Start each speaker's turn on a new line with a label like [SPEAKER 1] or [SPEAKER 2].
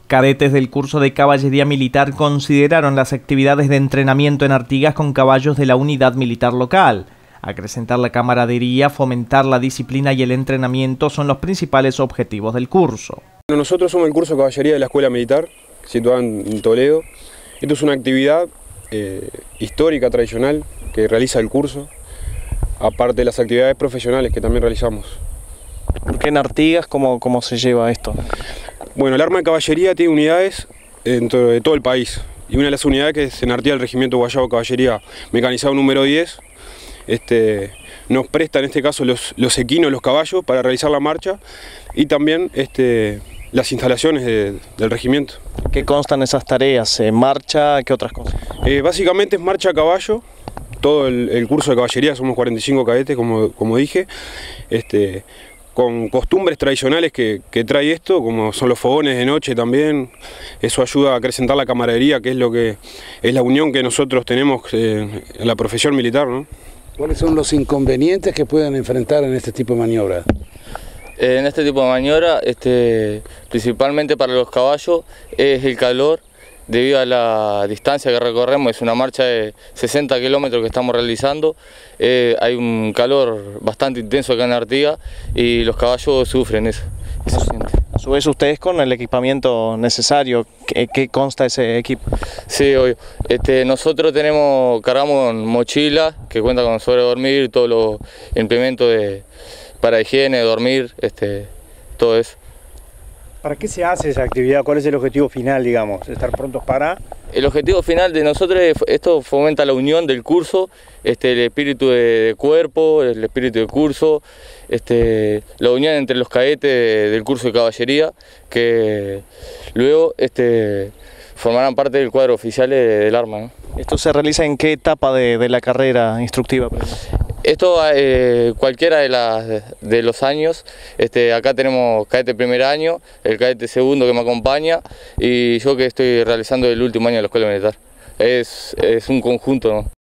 [SPEAKER 1] Cadetes del curso de caballería militar consideraron las actividades de entrenamiento en Artigas con caballos de la unidad militar local. Acrecentar la camaradería, fomentar la disciplina y el entrenamiento son los principales objetivos del curso.
[SPEAKER 2] Nosotros somos el curso de caballería de la Escuela Militar, situada en Toledo. Esto es una actividad histórica, tradicional, que realiza el curso, aparte de las actividades profesionales que también realizamos.
[SPEAKER 3] ¿Por qué en Artigas? ¿Cómo se lleva esto?
[SPEAKER 2] Bueno, el arma de caballería tiene unidades dentro de todo el país. Y una de las unidades que es en Artigas, el Regimiento Guayabo Caballería Mecanizado número 10, nos presta en este caso los equinos, los caballos, para realizar la marcha y también las instalaciones del regimiento.
[SPEAKER 3] ¿Qué constan esas tareas? ¿Marcha? ¿Qué otras cosas?
[SPEAKER 2] Básicamente es marcha a caballo, todo el curso de caballería, somos 45 cadetes, como dije, con costumbres tradicionales que trae esto, como son los fogones de noche también. Eso ayuda a acrecentar la camaradería, que es la unión que nosotros tenemos en la profesión militar, ¿no?
[SPEAKER 4] ¿Cuáles son los inconvenientes que pueden enfrentar en este tipo de maniobras?
[SPEAKER 5] En este tipo de maniobra, principalmente para los caballos, es el calor, debido a la distancia que recorremos. Es una marcha de 60 kilómetros que estamos realizando. Hay un calor bastante intenso acá en Artigas y los caballos sufren eso.
[SPEAKER 3] A su vez, ustedes con el equipamiento necesario, ¿qué consta ese equipo?
[SPEAKER 5] Sí, obvio. Nosotros cargamos mochilas que cuentan con sobre dormir, todos los implementos para higiene, dormir, todo eso.
[SPEAKER 6] ¿Para qué se hace esa actividad? ¿Cuál es el objetivo final, digamos? ¿Estar prontos para...?
[SPEAKER 5] El objetivo final de nosotros es, esto fomenta la unión del curso, el espíritu de cuerpo, el espíritu de curso, la unión entre los cadetes del curso de caballería, que luego formarán parte del cuadro oficial del arma, ¿no?
[SPEAKER 3] ¿Esto se realiza en qué etapa de la carrera instructiva?
[SPEAKER 5] Esto cualquiera de los años. Acá tenemos cadete primer año, el cadete segundo que me acompaña y yo que estoy realizando el último año de la escuela militar. Es un conjunto, ¿no?